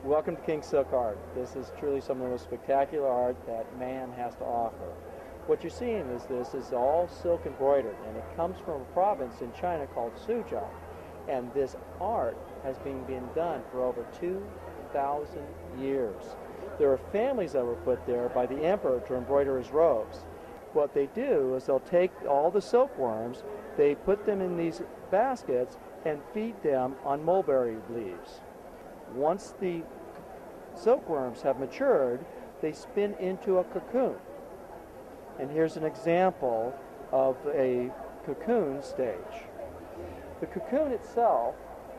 Welcome to King Silk Art. This is truly some of the most spectacular art that man has to offer. What you're seeing is this is all silk embroidered, and it comes from a province in China called Suzhou. And this art has been being done for over 2,000 years. There are families that were put there by the emperor to embroider his robes. What they do is they'll take all the silkworms, they put them in these baskets and feed them on mulberry leaves. Once the silkworms have matured, they spin into a cocoon. And here's an example of a cocoon stage. The cocoon itself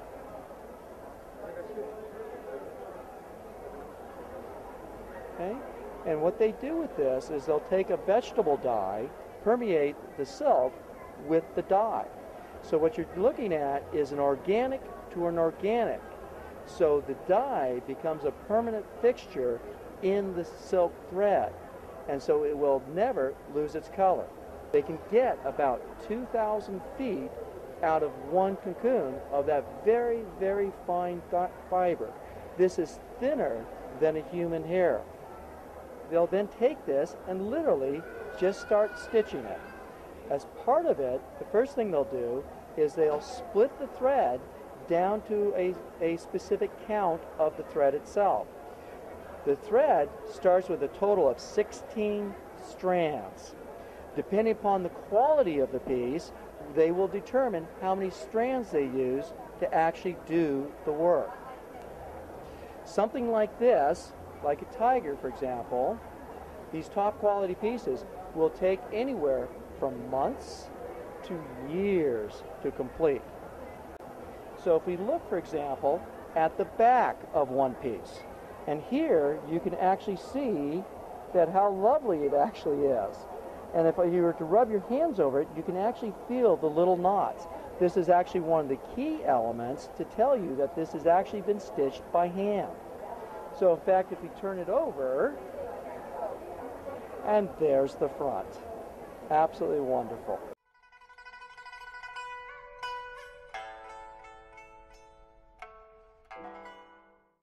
and what they do with this is they'll take a vegetable dye, permeate the silk with the dye. So what you're looking at is an organic to an organic. So the dye becomes a permanent fixture in the silk thread, and so it will never lose its color. They can get about 2,000 feet out of one cocoon of that very, very fine fiber. This is thinner than a human hair. They'll then take this and literally just start stitching it. As part of it, the first thing they'll do is they'll split the thread down to a specific count of the thread itself. The thread starts with a total of 16 strands. Depending upon the quality of the piece, they will determine how many strands they use to actually do the work. Something like this, like a tiger for example, these top quality pieces will take anywhere from months to years to complete. So if we look, for example, at the back of one piece, and here you can actually see that how lovely it actually is. And if you were to rub your hands over it, you can actually feel the little knots. This is actually one of the key elements to tell you that this has actually been stitched by hand. So in fact, if you turn it over, and there's the front. Absolutely wonderful.